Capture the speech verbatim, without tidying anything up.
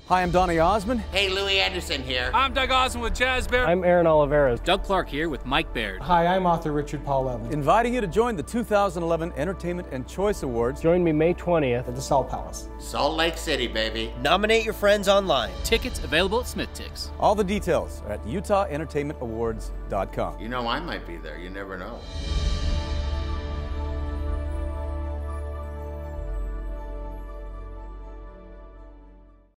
Hi, I'm Donny Osmond. Hey, Louis Anderson here. I'm Doug Osmond with Jazz Bear. I'm Aaron Oliveras. Doug Clark here with Mike Baird. Hi, I'm author Richard Paul Evans. Inviting you to join the two thousand eleven Entertainment and Choice Awards. Join me May twentieth at the Salt Palace. Salt Lake City, baby. Nominate your friends online. Tickets available at Smith Tix. All the details are at Utah Entertainment Awards dot com. You know, I might be there. You never know.